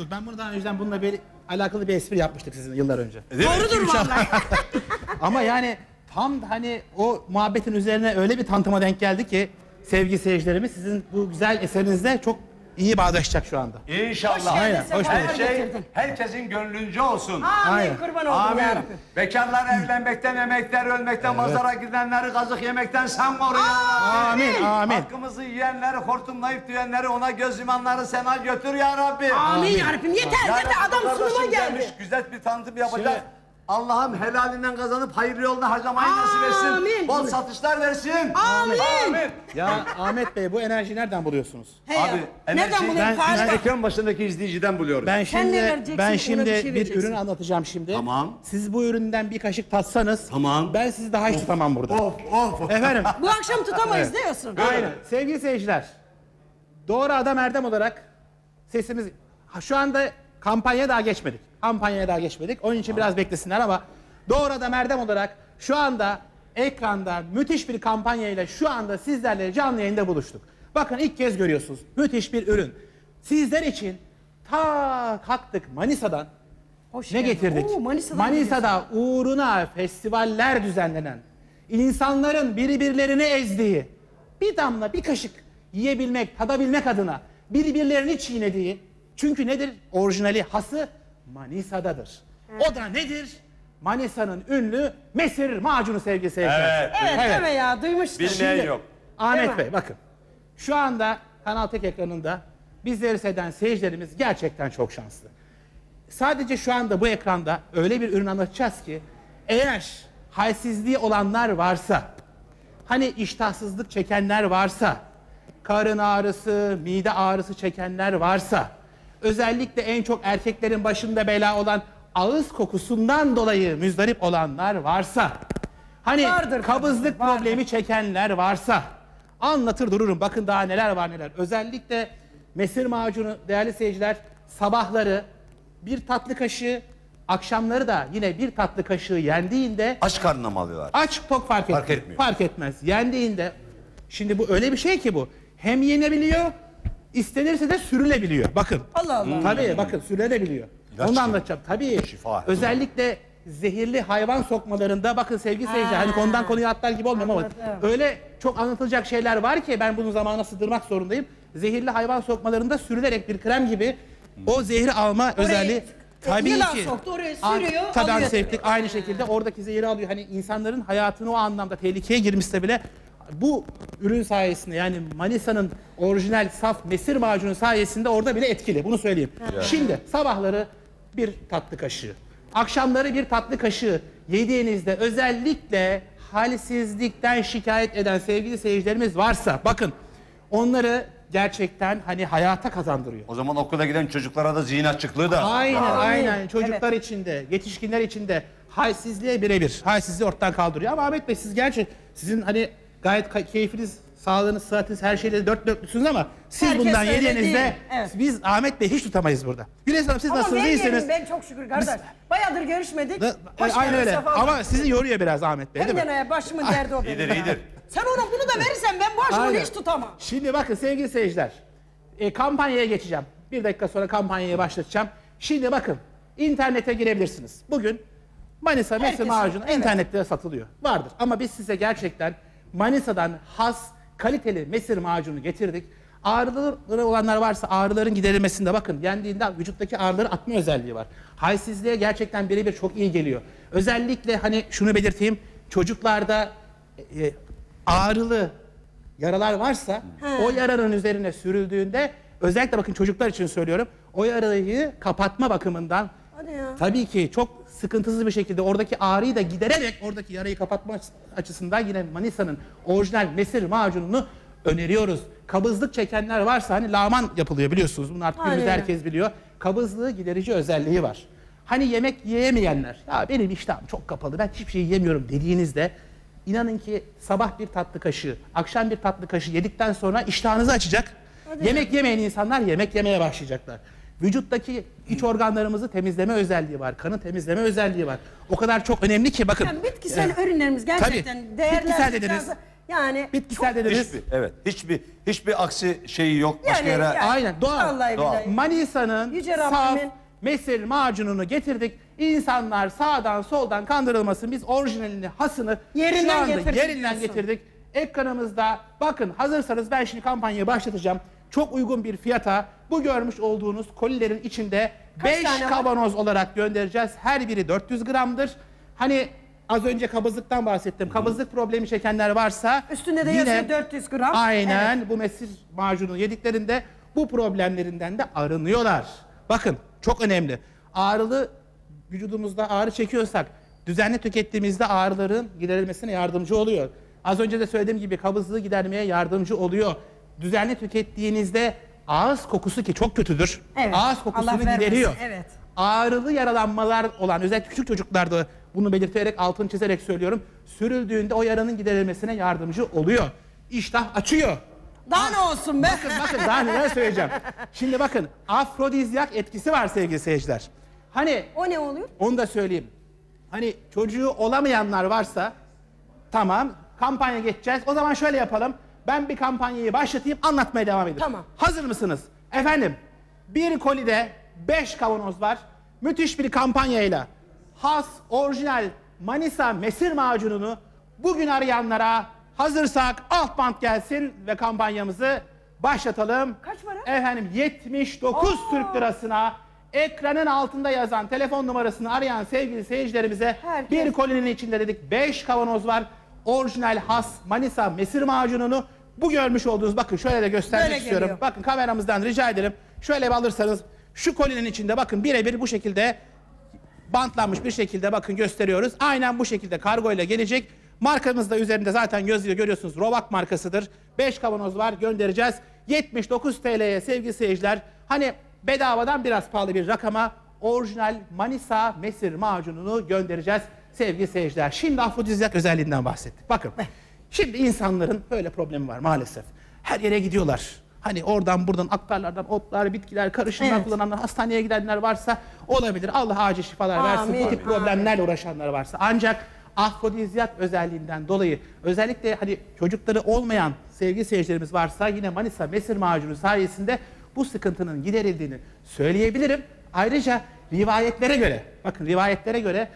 bulduk. Ben bunu daha önceden bununla bir alakalı bir espri yapmıştık sizin yıllar önce. Doğrudur vallahi. Ama yani tam hani o muhabbetin üzerine öyle bir tantıma denk geldi ki sevgili seyircilerimiz sizin bu güzel eserinizde çok iyi bağdaşacak şu anda. İnşallah. Aynen, hoş Her geldin. şey herkesin gönlünce olsun. Amin, kurban oldum ya Rabbim. Bekarlar evlenmekten, emekler ölmekten, pazara gidenleri kazık yemekten sen koru ya Rabbi. Amin, amin. Hakkımızı yiyenleri, hortumlayıp düğenleri, ona göz yumanları sen al götür ya Rabbi. Amin ya Rabbim. Yeter adam sunuma geldi. Güzel bir tanıtım yapacağız. Allah'ım helalinden kazanıp hayırlı yolda harcamayı nasip etsin. Amin. Bol satışlar versin. Amin. Amin. Ya Ahmet Bey bu enerjiyi nereden buluyorsunuz? He Abi, ya. Nereden enerji- bulayım? Ben- Ekran başındaki izleyiciden buluyorum. Ben Sen ne şimdi vereceksin, ben ona şimdi bir şey bir vereceksin. ürün anlatacağım şimdi. Tamam. Siz bu üründen bir kaşık tatsanız Tamam. ben sizi daha hiç tutamam burada. Of. Efendim. Bu akşam tutamayız diyorsun. Aynen. Sevgili seyirciler. Doğru Adam Erdem olarak sesimiz şu anda kampanyaya daha geçmedik. Kampanyaya daha geçmedik. Onun için biraz beklesinler ama Doğru Adam Erdem olarak şu anda ekranda müthiş bir kampanyayla şu anda sizlerle canlı yayında buluştuk. Bakın ilk kez görüyorsunuz. Müthiş bir ürün. Sizler için ta kalktık Manisa'dan. Hoş Ne geldin. getirdik? Oo, Manisa'da uğruna festivaller düzenlenen, insanların birbirlerini ezdiği, bir damla bir kaşık yiyebilmek, tadabilmek adına birbirlerini çiğnediği, çünkü nedir? Orijinali, hası Manisa'dadır. O da nedir? Manisa'nın ünlü mesir macunu sevgili seyirciler. Evet, deme ya duymuştum. Bilmeyen yok. Ahmet Bey bakın. Şu anda Kanal Tek ekranında bizleri seyreden seyircilerimiz gerçekten çok şanslı. Sadece şu anda bu ekranda öyle bir ürün anlatacağız ki eğer halsizliği olanlar varsa, hani iştahsızlık çekenler varsa, karın ağrısı, mide ağrısı çekenler varsa, özellikle en çok erkeklerin başında bela olan ağız kokusundan dolayı müzdarip olanlar varsa, hani Vardır, kabızlık vardır. problemi çekenler varsa, anlatır dururum. Bakın daha neler var neler. Özellikle mesir macunu değerli seyirciler sabahları bir tatlı kaşığı, akşamları da yine bir tatlı kaşığı yendiğinde Aç karnına mı alıyorlar? aç tok fark etmiyor. Fark etmez. Yendiğinde şimdi bu öyle bir şey ki bu. Hem yenebiliyor, istenirse de sürülebiliyor. Bakın. Allah Allah. Tabii bakın sürülebiliyor. İlaç Onu gibi. anlatacağım. Tabii. Şifa. Özellikle zehirli hayvan sokmalarında bakın sevgili seyirciler hani konudan konuya atlar gibi olmuyor ama Anladım. öyle çok anlatılacak şeyler var ki ben bunu zamana sığdırmak zorundayım. Zehirli hayvan sokmalarında sürülerek bir krem gibi o zehri alma özelliği tabii yılan ki. soktu, oraya sürüyor, Tabii alıyor antiseptik tabii. aynı şekilde oradaki zehri alıyor. Hani insanların hayatını o anlamda tehlikeye girmişse bile bu ürün sayesinde yani Manisa'nın orijinal saf mesir macunu sayesinde orada bile etkili. Bunu söyleyeyim. Şimdi sabahları bir tatlı kaşığı, akşamları bir tatlı kaşığı yediğinizde özellikle halsizlikten şikayet eden sevgili seyircilerimiz varsa bakın onları gerçekten hani hayata kazandırıyor. O zaman okula giden çocuklara da zihin açıklığı da. Aynen. Çocuklar için de, yetişkinler için de halsizliğe birebir. Halsizliği ortadan kaldırıyor. Ama Ahmet Bey siz gerçi sizin hani gayet keyfiniz, sağlığınız, sıhhatiniz her şeyle dört dörtlüsünüz ama siz Herkes bundan öyle yediğinizde değil. Evet. biz Ahmet Bey hiç tutamayız burada. Güleş Hanım siz Ama nasılsınız, ben iyisiniz? yerim, ben çok şükür kardeş. Bayağıdır görüşmedik. Hoş Aynen geldin, öyle. sefa Ama geldin. sizi yoruyor biraz Ahmet Bey değil mi? Hem de başımın derdi o benim. İyidir. Sen ona bunu da verirsen ben bu akşam onu Aynen. hiç tutamam. Şimdi bakın sevgili seyirciler. Kampanyaya geçeceğim. Bir dakika sonra kampanyayı başlatacağım. Şimdi bakın internete girebilirsiniz. Bugün Manisa mesir Herkes- macunu evet. internette satılıyor. Vardır. Ama biz size gerçekten Manisa'dan has kaliteli mesir macunu getirdik. Ağrıları olanlar varsa ağrıların giderilmesinde bakın yendiğinde vücuttaki ağrıları atma özelliği var. Halsizliğe gerçekten birebir çok iyi geliyor. Özellikle hani şunu belirteyim çocuklarda ağrılı yaralar varsa o yaranın üzerine sürüldüğünde özellikle bakın çocuklar için söylüyorum o yarayı kapatma bakımından Hadi ya. tabii ki çok sıkıntısız bir şekilde oradaki ağrıyı da gidererek oradaki yarayı kapatma açısından yine Manisa'nın orijinal mesir macununu öneriyoruz. Kabızlık çekenler varsa hani lağman yapılıyor biliyorsunuz bunu artık günümüzde Aynen. herkes biliyor. Kabızlığı giderici özelliği var. Hani yemek yiyemeyenler ya benim iştahım çok kapalı ben hiçbir şey yiyemiyorum dediğinizde İnanın ki sabah bir tatlı kaşığı, akşam bir tatlı kaşığı yedikten sonra iştahınızı açacak. Yemek yemeyen insanlar yemek yemeye başlayacaklar. Vücuttaki iç organlarımızı temizleme özelliği var, kanı temizleme özelliği var. O kadar çok önemli ki bakın. Yani bitkisel ürünlerimiz gerçekten tabii, değerli. bitkisel dediniz. Yani Bitkisel dediniz. Hiçbir aksi şeyi yok. Başka yere. Aynen doğal. Vallahi Doğal. billahi. Manisa'nın Yüce saf Rabbimin. mesir macununu getirdik. İnsanlar sağdan soldan kandırılmasın. Biz orijinalini, hasını Yerinden şu anda getirdik yerinden diyorsun. getirdik. Ekranımızda bakın hazırsanız ben şimdi kampanyayı başlatacağım. Çok uygun bir fiyata bu görmüş olduğunuz kolilerin içinde Kaç 5 tane var? kavanoz olarak göndereceğiz. Her biri 400 gramdır. Hani az önce kabızlıktan bahsettim. Kabızlık problemi çekenler varsa Üstünde de yine yazıyor 400 gram. aynen bu mesir macunu yediklerinde bu problemlerinden de arınıyorlar. Bakın çok önemli. Ağrılı vücudumuzda ağrı çekiyorsak düzenli tükettiğimizde ağrıların giderilmesine yardımcı oluyor. Az önce de söylediğim gibi kabızlığı gidermeye yardımcı oluyor. Düzenli tükettiğinizde ağız kokusu ki çok kötüdür. Evet, Ağız Allah kokusunu vermesin, gideriyor. evet. Ağrılı yaralanmalar olan özellikle küçük çocuklarda bunu belirterek altını çizerek söylüyorum. Sürüldüğünde o yaranın giderilmesine yardımcı oluyor. İştah açıyor. Daha ne olsun be? Bakın daha neler söyleyeceğim. Şimdi bakın afrodizyak etkisi var sevgili seyirciler. Hani O ne oluyor? onu da söyleyeyim. Hani çocuğu olamayanlar varsa tamam kampanya geçeceğiz. O zaman şöyle yapalım. Ben bir kampanyayı başlatayım anlatmaya devam edeyim. Tamam. Hazır mısınız? Efendim bir kolide 5 kavanoz var. Müthiş bir kampanyayla has orijinal Manisa mesir macununu bugün arayanlara hazırsak alt bant gelsin ve kampanyamızı başlatalım. Kaç para? Efendim 79 Türk lirasına ekranın altında yazan telefon numarasını arayan sevgili seyircilerimize Herkes. bir kolinin içinde dedik 5 kavanoz var. Orijinal has Manisa mesir macununu bu görmüş olduğunuz bakın şöyle de göstermek Böyle istiyorum. geliyor. Bakın kameramızdan rica ederim. Şöyle bir alırsanız şu kolinin içinde bakın birebir bu şekilde bantlanmış bir şekilde bakın gösteriyoruz. Aynen bu şekilde kargo ile gelecek. Markamız da üzerinde zaten yazıyor görüyorsunuz. Robak markasıdır. 5 kavanoz var göndereceğiz. 79 TL'ye sevgili seyirciler. Hani bedavadan biraz pahalı bir rakama orijinal Manisa mesir macununu göndereceğiz sevgili seyirciler. Şimdi afrodizyak özelliğinden bahsettik. Bakın şimdi insanların böyle problemi var maalesef. Her yere gidiyorlar. Hani oradan buradan aktarlardan otlar, bitkiler, karışımlar Evet. kullananlar, hastaneye gidenler varsa olabilir. Allah acil şifalar versin. Amin, Bu tip problemlerle uğraşanlar varsa. Ancak afrodizyak özelliğinden dolayı özellikle hani çocukları olmayan sevgili seyircilerimiz varsa yine Manisa mesir macunu sayesinde bu sıkıntının giderildiğini söyleyebilirim. Ayrıca rivayetlere göre, bakın rivayetlere göre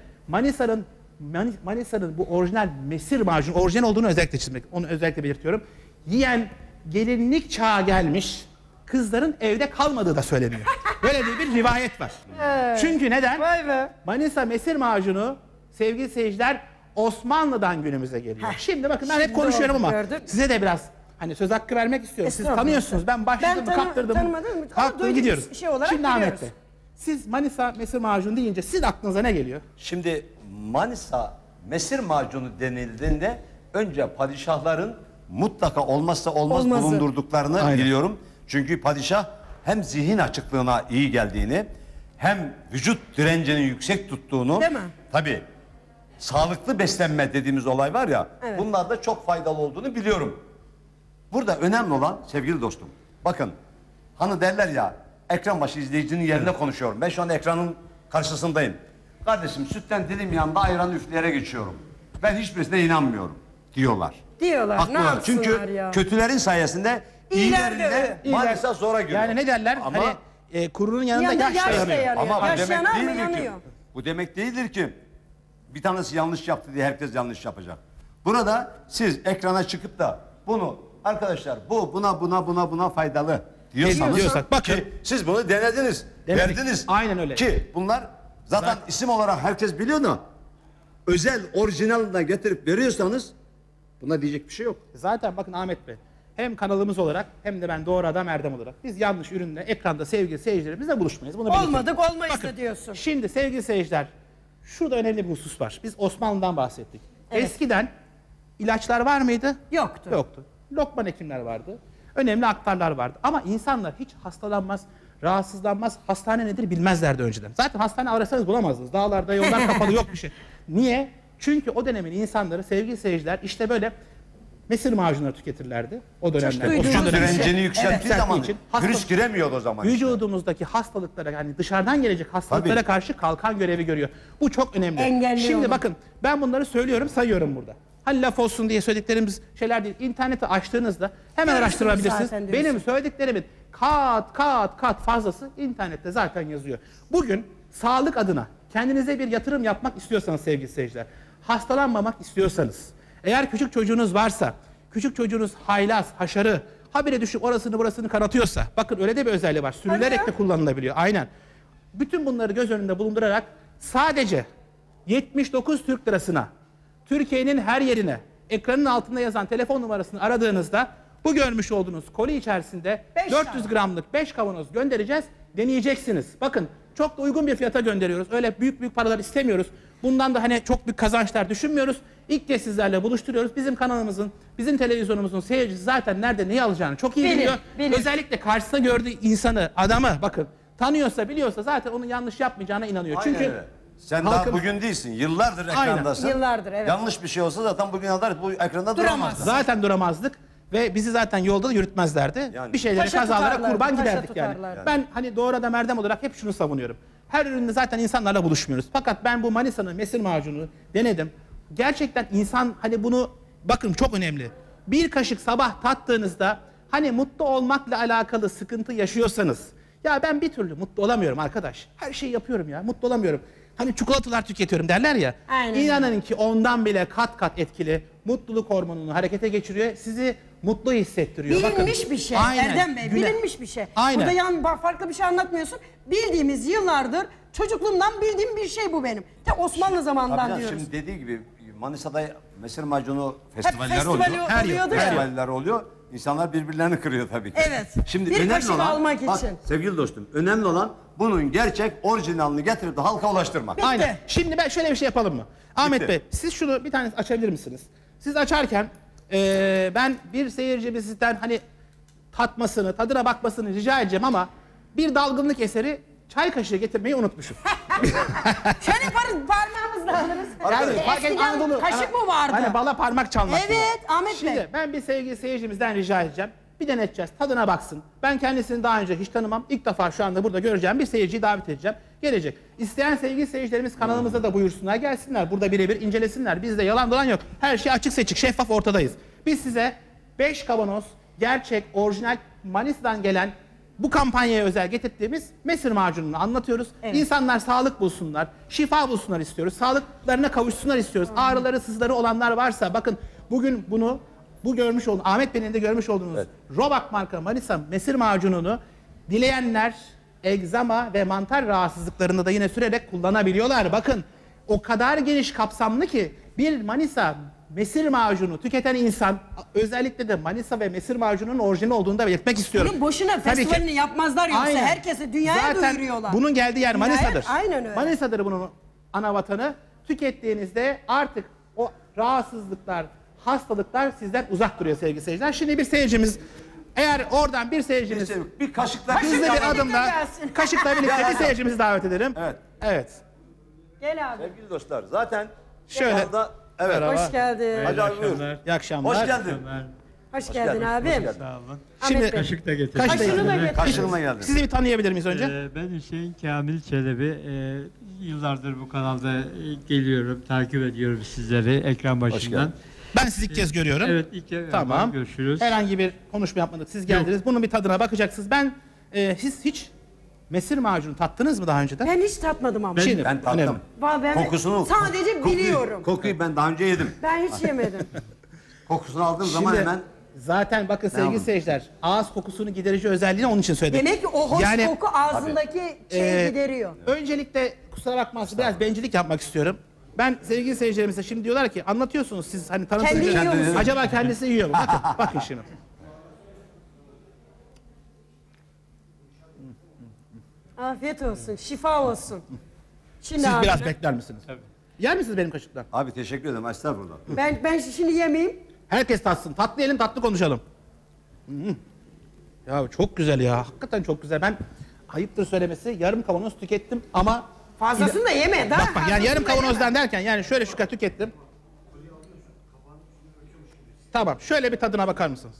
Manisa'nın bu orijinal mesir macunu, orijinal olduğunu özellikle çizmek, onu özellikle belirtiyorum. Yiyen gelinlik çağı gelmiş, kızların evde kalmadığı da söyleniyor. Böyle bir rivayet var. Çünkü neden? Vay be. Manisa mesir macunu sevgili seyirciler Osmanlı'dan günümüze geliyor. Şimdi bakın ben hep şimdi konuşuyorum oldu, ama gördün mü? size de biraz hani söz hakkı vermek istiyorum. Siz Estağfurullah. tanıyorsunuz. Ben başladım, kaptırdım. tanımadım. Ama Kalktım duyduk, gidiyoruz. şey olarak Şimdi Ahmet biliyoruz. Bey, siz Manisa mesir macunu deyince sizin aklınıza ne geliyor? Şimdi Manisa mesir macunu denildiğinde önce padişahların mutlaka olmazsa olmaz Olmazı. bulundurduklarını Aynen. biliyorum. Çünkü padişah hem zihin açıklığına iyi geldiğini hem vücut direncinin yüksek tuttuğunu Değil mi? tabii sağlıklı beslenme dediğimiz olay var ya Evet. bunlar da çok faydalı olduğunu biliyorum. Burada önemli olan sevgili dostum bakın hani derler ya ekran başı izleyicinin yerine konuşuyorum. Ben şu anda ekranın karşısındayım. Kardeşim sütten dilim yanında ayran üfleyerek geçiyorum. Ben hiçbirisine inanmıyorum diyorlar. Diyorlar. Ne Haklılar. yapsınlar Çünkü ya? kötülerin sayesinde İyiler iyilerine de- maalesef zora giriyor. Yani ne derler? Ama, Hani kurunun yanında Yanında yaş yaş da da yanıyor. yanıyor. ama bu Yaş demek yanar mı? değildir ki. Yanıyor. Bu demek değildir ki bir tanesi yanlış yaptı diye herkes yanlış yapacak. Burada siz ekrana çıkıp da bunu arkadaşlar bu buna faydalı diyorsanız Diyorsak, bakın. ki siz bunu denediniz, Denedik. verdiniz. Aynen öyle. Ki bunlar zaten isim olarak herkes biliyor da özel orijinalini getirip veriyorsanız buna diyecek bir şey yok. Zaten bakın Ahmet Bey, hem kanalımız olarak hem de ben Doğru Adam Erdem olarak biz yanlış ürünle ekranda sevgili seyircilerimizle buluşmayız. Bunu belirtelim. Olmadık olmayız Bakın, da diyorsun. Şimdi sevgili seyirciler, şurada önemli bir husus var. Biz Osmanlı'dan bahsettik. Evet. Eskiden ilaçlar var mıydı? Yoktu. Yoktu. Lokman hekimler vardı. Önemli aktarlar vardı. Ama insanlar hiç hastalanmaz, rahatsızlanmaz, hastane nedir bilmezlerdi önceden. Zaten hastane arasanız bulamazdınız. Dağlarda yollar kapalı yok bir şey. Niye? Çünkü o dönemin insanları sevgili seyirciler işte böyle mesir macunları tüketirlerdi. O dönemler. duydum. Osmanlı Vücut dönemi. direncini yükselttiği Yükselttiği zaman için virüs giremiyordu o zaman. işte. Vücudumuzdaki hastalıklara yani dışarıdan gelecek hastalıklara Tabii. karşı kalkan görevi görüyor. Bu çok önemli. Engelliyor Şimdi onu. bakın ben bunları söylüyorum sayıyorum burada. Hani laf olsun diye söylediklerimiz şeyler değil. İnterneti açtığınızda hemen araştırabilirsiniz. Benim söylediklerimin kat fazlası internette zaten yazıyor. Bugün sağlık adına kendinize bir yatırım yapmak istiyorsanız sevgili seyirciler, hastalanmamak istiyorsanız, eğer küçük çocuğunuz varsa, küçük çocuğunuz haylaz, haşarı, habire düşüp orasını burasını kanatıyorsa, bakın öyle de bir özelliği var. Sürülerek de kullanılabiliyor. Aynen. Bütün bunları göz önünde bulundurarak sadece 79 Türk lirasına Türkiye'nin her yerine ekranın altında yazan telefon numarasını aradığınızda bu görmüş olduğunuz koli içerisinde 400 gramlık 5 kavanoz göndereceğiz. Deneyeceksiniz. Bakın çok da uygun bir fiyata gönderiyoruz. Öyle büyük paralar istemiyoruz. Bundan da hani çok büyük kazançlar düşünmüyoruz. İlk kez sizlerle buluşturuyoruz. Bizim kanalımızın, bizim televizyonumuzun seyircisi zaten nerede neyi alacağını çok iyi biliyor. Özellikle karşısında gördüğü insanı, adamı bakın tanıyorsa, biliyorsa zaten onun yanlış yapmayacağına inanıyor. Aynen Çünkü öyle. Sen daha bugün değilsin. Yıllardır ekrandasın. Yıllardır, evet. Yanlış bir şey olsa zaten bugüne kadar bu ekranda duramazdın. zaten duramazdık ve bizi zaten yolda da yürütmezlerdi. Yani. Bir şeylere, Paşa kazalara tutarlardı, kurban paşa giderdik yani. tutarlardı. Ben hani doğrudan Erdem olarak hep şunu savunuyorum. Her üründe zaten insanlarla buluşmuyoruz. Fakat ben bu Manisa'nın mesir macunu denedim. Gerçekten insan hani bunu bakın çok önemli. Bir kaşık sabah tattığınızda hani mutlu olmakla alakalı sıkıntı yaşıyorsanız, ya ben bir türlü mutlu olamıyorum arkadaş. Her şeyi yapıyorum ya, mutlu olamıyorum. Hani çikolatalar tüketiyorum derler ya. Aynen. İnanın ki ondan bile kat etkili mutluluk hormonunu harekete geçiriyor. Sizi mutlu hissettiriyor. Bilinmiş Bakın, bir şey aynen, Erdem Bey, güne- bilinmiş bir şey. Aynen. Burada farklı bir şey anlatmıyorsun. Bildiğimiz yıllardır çocukluğumdan bildiğim bir şey bu benim. De Osmanlı zamanından Tabii diyoruz. şimdi dediği gibi Manisa'da mesir macunu festivalleri festivali oluyor. Her yıl, oluyordu her ya. yıl. Festivaller oluyor. İnsanlar birbirlerini kırıyor tabii ki. Evet. Şimdi Bir önemli kaşık olan, almak bak, için. sevgili dostum, önemli olan bunun gerçek orijinalini getirip de halka ulaştırmak. Bitti. Aynen. Şimdi ben şöyle bir şey yapalım mı? Ahmet Bitti. Bey, siz şunu bir tane açabilir misiniz? Siz açarken ben bir seyircimizden hani tatmasını, tadına bakmasını rica edeceğim ama bir dalgınlık eseri çay kaşığı getirmeyi unutmuşum. Şöyle yaparız, parmağımızla alırız. Yani fark et, Eskiden Anadolu- kaşık mı vardı? Hani bala parmak çalmak gibi. Evet, Ahmet Şimdi Bey. ben bir sevgili seyircimizden rica edeceğim. Bir deneteceğiz, tadına baksın. Ben kendisini daha önce hiç tanımam. İlk defa şu anda burada göreceğim bir seyirciyi davet edeceğim. Gelecek. İsteyen sevgili seyircilerimiz kanalımıza da buyursunlar, gelsinler. Burada birebir incelesinler. Bizde yalan dolan yok. Her şey açık seçik, şeffaf ortadayız. Biz size 5 kavanoz gerçek, orijinal Manisa'dan gelen bu kampanyaya özel getirdiğimiz mesir macununu anlatıyoruz. Evet. İnsanlar sağlık bulsunlar, şifa bulsunlar istiyoruz. Sağlıklarına kavuşsunlar istiyoruz. Ağrıları, sızları olanlar varsa bakın bugün bunu bu görmüş olduğunuz, Ahmet Bey'in de görmüş olduğunuz Robak marka Manisa mesir macununu dileyenler egzama ve mantar rahatsızlıklarında da yine sürerek kullanabiliyorlar. Bakın o kadar geniş kapsamlı ki bir Manisa mesir macunu tüketen insan, özellikle de Manisa ve mesir macununun orijinali olduğunu da belirtmek istiyorum. Bunun boşuna Tabii ki. festivalini yapmazlar yoksa Aynen. herkese dünyaya Zaten duyuruyorlar. bunun geldiği yer Dünyaya- Manisa'dır. aynen öyle. Manisa'dır bunun ana vatanı. Tükettiğinizde artık o rahatsızlıklar, hastalıklar sizden uzak duruyor sevgili seyirciler. Şimdi bir seyircimiz, eğer oradan bir seyircimiz Bir kaşıkla hızlı bir adımla gelsin. kaşıkla birlikte bir seyircimizi davet edelim. Evet. Evet. Gel abi. Sevgili dostlar, zaten Şöyle. şu anda evet. Merhaba. Hoş geldin. Hadi abi buyur. İyi akşamlar. Hoş geldin. Hoş geldin geldin, abim. hoş geldin. Sağ olun. Şimdi Ahmet Bey. Kaşık da getirdim. Kaşık da Kaşığını da getir. Kaşığına geldin. sizi bir tanıyabilir miyiz önce? Ben Hüseyin Kamil Çelebi. Yıllardır bu kanalda geliyorum, takip ediyorum sizleri ekran başından. geldin. Ben sizi ilk kez görüyorum. Evet, ilk kez Tamam. görüşürüz. Herhangi bir konuşma yapmadık. Siz geldiniz. Bunun bir tadına bakacaksınız. Ben siz hiç mesir macunu tattınız mı daha önceden? Ben hiç tatmadım ama. Şimdi, Ben tattım. önemli. Ben Kokusunu sadece biliyorum. Kokuyu ben daha önce yedim. Ben hiç yemedim. Kokusunu aldığım zaman Şimdi hemen zaten bakın sevgili yapalım? seyirciler, ağız kokusunu giderici özelliğini onun için söyledim. Demek ki o hoş Yani, koku ağzındaki şeyi gideriyor. Öncelikle kusura bakmazsın biraz bencillik yapmak istiyorum. Ben sevgili seyircilerimize şimdi diyorlar ki anlatıyorsunuz siz hani Kendi tanıtınca yiyor musun? acaba kendisi yiyor mu? Bakın şimdi. Afiyet olsun, şifa olsun. Şimdi Siz abi, biraz bekler misiniz? Tabii. Yer misiniz benim kaşıktan? abi teşekkür ederim. Estağfurullah. ben şimdi yemeyeyim. Herkes tatsın. Tatlı yiyelim, tatlı konuşalım. Ya çok güzel ya. Hakikaten çok güzel. Ben ayıptır söylemesi yarım kavanoz tükettim ama Fazlasını da yeme. Daha bak yani yarım fazlasını da yeme. kavanozdan derken yani şöyle şu kadar tükettim. Tamam. Şöyle bir tadına bakar mısınız?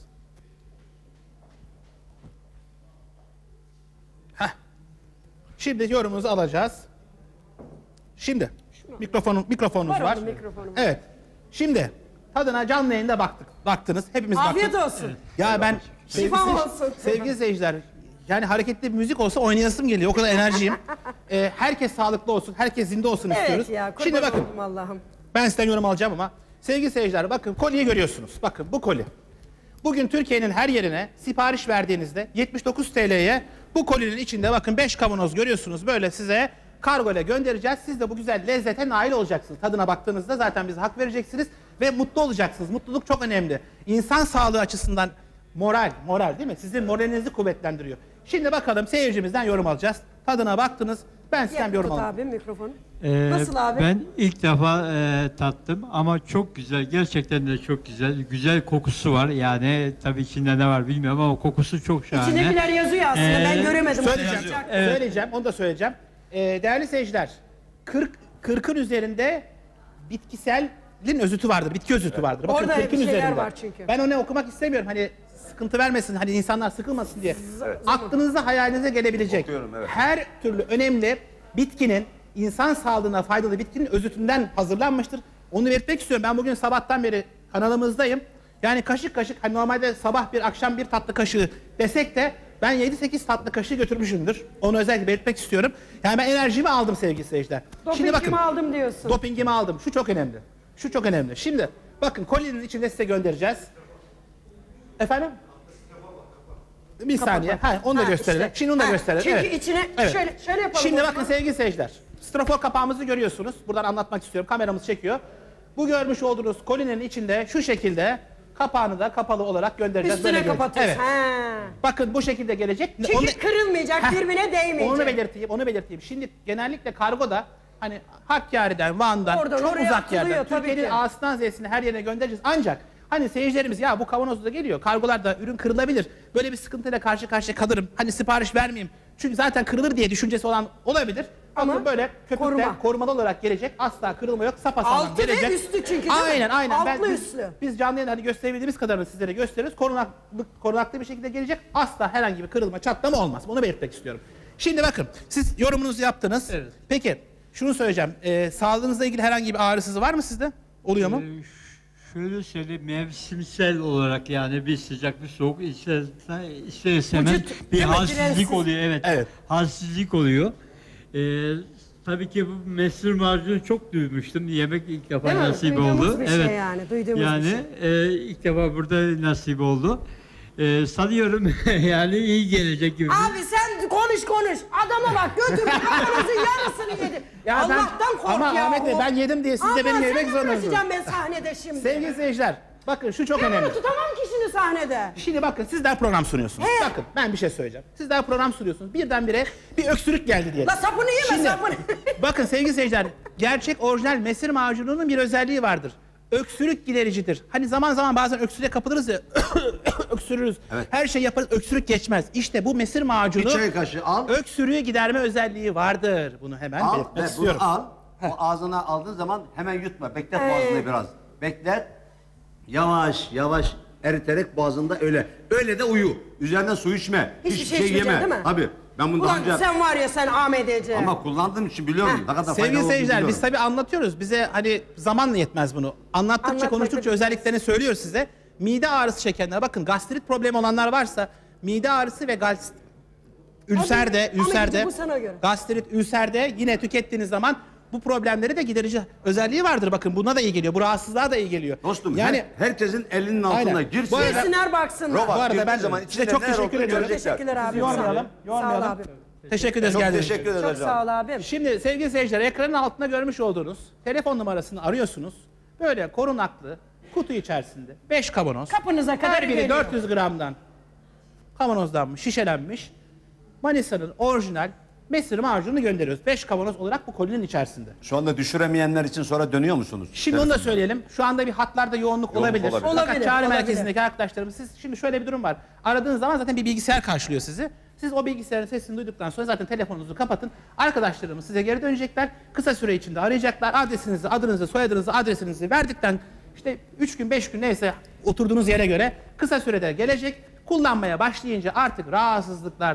Heh. Şimdi yorumunuzu alacağız. Şimdi mikrofonumuz Var var. orada mikrofonumuz. Evet. Şimdi Tadına canlı yayında baktınız. Hepimiz Afiyet baktık. olsun. Ya ben Şifa olsun. sevgili seyirciler, yani hareketli bir müzik olsa oynayasım geliyor. O kadar enerjiyim. Herkes sağlıklı olsun, herkes zinde olsun istiyoruz. Evet ya, Şimdi bakın, Allah'ım. ben sizden yorum alacağım ama sevgili seyirciler, bakın kolyeyi görüyorsunuz. Bakın bu kolye. Bugün Türkiye'nin her yerine sipariş verdiğinizde 79 TL'ye bu kolyenin içinde bakın 5 kavanoz görüyorsunuz. Böyle size kargo ile göndereceğiz. Siz de bu güzel lezzete nail olacaksınız. Tadına baktığınızda zaten bize hak vereceksiniz ve mutlu olacaksınız. Mutluluk çok önemli. İnsan sağlığı açısından moral değil mi? Sizin moralinizi kuvvetlendiriyor. Şimdi bakalım seyircimizden yorum alacağız. Tadına baktınız. Ben sizden bir yorum alayım. Abi mikrofonu. Nasıl abi? Ben ilk defa tattım ama çok güzel. Gerçekten de çok güzel. Güzel kokusu var. Yani tabii içinde ne var bilmiyorum ama kokusu çok şahane. İçindekiler yazıyor aslında. Ben göremedim. Söyleyeceğim. Evet. Söyleyeceğim. Onu da söyleyeceğim. Değerli seyirciler, 40'ın üzerinde bitkiselin özütü vardır. Bitki özütü vardır. Bakın Orada 40'ın bir şeyler üzerinde. var çünkü. Ben onu okumak istemiyorum. Hani sıkıntı vermesin. Hani insanlar sıkılmasın diye. Aklınıza, hayalinize gelebilecek. Okuyorum, evet. Her türlü önemli bitkinin, insan sağlığına faydalı bitkinin özütünden hazırlanmıştır. Onu belirtmek istiyorum. Ben bugün sabahtan beri kanalımızdayım. Yani kaşık kaşık, hani normalde sabah bir akşam bir tatlı kaşığı desek de ben 7-8 tatlı kaşığı götürmüşümdür. Onu özellikle belirtmek istiyorum. Yani ben enerjimi aldım sevgili seyirciler. Şimdi bakın. Dopingimi aldım diyorsun. Dopingimi aldım. Şu çok önemli. Şu çok önemli. Şimdi bakın kolyenin içinde size göndereceğiz. Efendim? Bir saniye. Ha, onu da gösterelim. işte. Şimdi onu da gösterelim. Çünkü Evet. içine Evet. şöyle yapalım. Şimdi o bakın zaman. sevgili seyirciler. Strafor kapağımızı görüyorsunuz. Buradan anlatmak istiyorum. Kameramız çekiyor. Bu görmüş olduğunuz kolinin içinde şu şekilde kapağını da kapalı olarak göndereceğiz. Üstüne Böyle kapatıyoruz. Evet. Ha. Bakın bu şekilde gelecek. Çünkü Onu- kırılmayacak, Heh, birbirine değmeyecek. onu belirteyim. Şimdi genellikle kargoda hani Hakkari'den, Van'dan, Oradan çok oraya uzak atılıyor yerden, tabii Türkiye'nin ki. A'sından Z'sine her yerine göndereceğiz. Ancak hani seyircilerimiz ya bu kavanozda geliyor, kargolarda ürün kırılabilir. Böyle bir sıkıntıyla karşı karşıya kalırım. Hani sipariş vermeyeyim. Çünkü zaten kırılır diye düşüncesi olan olabilir. Ama Ama böyle köpükle korumalı olarak gelecek. Asla kırılma yok. Sapasağlam Altı ve gelecek. üstü çünkü, değil mi? Aynen. Altlı Biz üstlü. biz canlı yayında hani gösterebildiğimiz kadarını sizlere gösteririz. Korunaklı bir şekilde gelecek. Asla herhangi bir kırılma, çatlama olmaz. Bunu belirtmek istiyorum. Şimdi bakın, siz yorumunuzu yaptınız. Evet. Peki, şunu söyleyeceğim. Sağlığınızla ilgili herhangi bir ağrısı var mı sizde? Oluyor mu? Şöyle söyleyeyim, mevsimsel olarak yani bir sıcak bir soğuk ister istemez Vücut, bir değil mi? halsizlik Dirensiz. oluyor. Evet. Evet. Halsizlik oluyor. Tabii ki bu mesir macunu çok duymuştum. Yemek ilk defa Değil mi? nasip Duyduğumuz oldu. bir şey yani, duyduğumuz bir şey. İlk defa burada nasip oldu. Sanıyorum yani iyi gelecek gibi. Abi sen konuş. Adama bak, götür kafanızın yarısını yedi. Allah'tan kork ama ya. Ahmet Bey, ben yedim diye siz de benim yemek zorundasınız. Ama ben sahnede şimdi. Sevgili seyirciler, bakın şu çok Ben önemli. bunu tutamam ki şimdi sahnede. Şimdi bakın, sizler program sunuyorsunuz. He. Bakın, ben bir şey söyleyeceğim. Sizler program sunuyorsunuz. Birdenbire bir öksürük geldi diyelim. La sapını yeme, Şimdi, sapını. bakın sevgili seyirciler, gerçek orijinal mesir macununun bir özelliği vardır. Öksürük gidericidir. Hani zaman zaman bazen öksürüğe kapılırız ya, öksürürüz. Evet. Her şey yaparız, öksürük geçmez. İşte bu mesir macunu Bir çay kaşığı al. öksürüğü giderme özelliği vardır. Bunu hemen Al belirtmek ve bunu istiyorum. al. O ağzına aldığın zaman hemen yutma. Beklet boğazında biraz. Beklet. Yavaş eriterek boğazında öyle. Öyle de uyu. Üzerinden su içme. Hiçbir şey içmeyeceksin, değil mi? Abi ben bunu daha Ulan önce... sen var ya sen AMD'ci. Ama kullandığım için biliyorum. Ne kadar Sevgili faydalı olduğunu seyirciler, biliyorum. biz tabii anlatıyoruz. Bize hani zamanla yetmez bunu. Anlattıkça, Anlatmak konuştukça da- özelliklerini söylüyoruz size. Mide ağrısı çekenler, bakın gastrit problemi olanlar varsa mide ağrısı ve ülserde, Ahmetciğim, bu sana göre. gastrit, ülserde yine tükettiğiniz zaman bu problemleri de giderici özelliği vardır. Bakın buna da iyi geliyor. Bu rahatsızlığa da iyi geliyor. Dostum yani herkesin elinin altına Aynen. girsin. Bu arada- Girsinler baksınlar. Robot bu arada girdiği ben zaman size içinde çok neler teşekkür olduğunu ediyorum. görecekler. Teşekkürler abi. yormayalım. Sağ ol Yormayalım. abi. Teşekkür ederiz Çok geldiğiniz için. teşekkür ederiz. Çok sağ ol abim. Şimdi sevgili seyirciler, ekranın altında görmüş olduğunuz telefon numarasını arıyorsunuz. Böyle korunaklı kutu içerisinde 5 kavanoz. Kapınıza kadar Her biri geliyor. 400 gramdan kavanozlanmış, şişelenmiş. Manisa'nın orijinal mesir macunu gönderiyoruz. 5 kavanoz olarak bu kolinin içerisinde. Şu anda düşüremeyenler için sonra dönüyor musunuz? Şimdi onu da söyleyelim. Şu anda bir hatlarda yoğunluk olabilir. olabilir. Fakat Olabilir, çağrı olabilir. merkezindeki arkadaşlarımız, siz şimdi şöyle bir durum var. Aradığınız zaman zaten bir bilgisayar karşılıyor sizi. Siz o bilgisayarın sesini duyduktan sonra zaten telefonunuzu kapatın. Arkadaşlarımız size geri dönecekler. Kısa süre içinde arayacaklar. Adresinizi, adınızı, soyadınızı, adresinizi verdikten işte 3 gün, 5 gün neyse oturduğunuz yere göre kısa sürede gelecek. Kullanmaya başlayınca artık rahatsızlıklardan,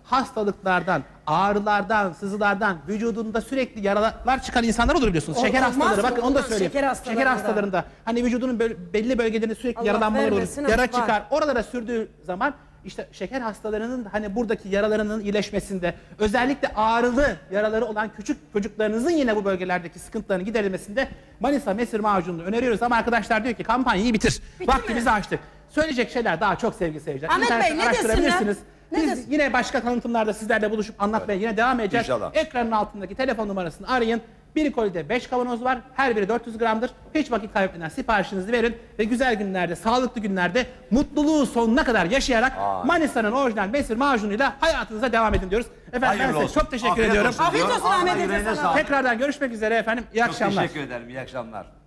hastalıklardan, ağrılardan, sızılardan, vücudunda sürekli yaralar çıkan insanlar olur biliyorsunuz. Şeker Olmaz hastaları, mı? bakın onu da Ondan söyleyeyim. şeker hastalarında. Hani vücudunun belli bölgelerinde sürekli Allah yaralanmalar olur, vermesin, yara var. çıkar. Oralara sürdüğü zaman işte şeker hastalarının hani buradaki yaralarının iyileşmesinde, özellikle ağrılı yaraları olan küçük çocuklarınızın yine bu bölgelerdeki sıkıntılarının giderilmesinde Manisa mesir macununu öneriyoruz. Ama arkadaşlar diyor ki kampanyayı bitir. Vaktimizi açtık. Söyleyecek şeyler daha çok sevgili seyirciler. Ahmet Bey, İnternetten ne araştırabilirsiniz. desinler? Ne Biz desin? yine başka tanıtımlarda sizlerle buluşup anlatmaya yine devam edeceğiz. İnşallah. Ekranın altındaki telefon numarasını arayın. Bir kolide 5 kavanoz var. Her biri 400 gramdır. Hiç vakit kaybetmeden siparişinizi verin ve güzel günlerde, sağlıklı günlerde mutluluğu sonuna kadar yaşayarak Manisa'nın orijinal mesir macunuyla hayatınıza devam edin diyoruz. Efendim Hayırlı ben size olsun. çok teşekkür Afiyet ediyorum. olsun Afiyet diyorum. olsun Ahmet Allah Hoca yüreğine sana. sağlık. Tekrardan görüşmek üzere efendim. İyi Çok akşamlar. teşekkür ederim. İyi akşamlar.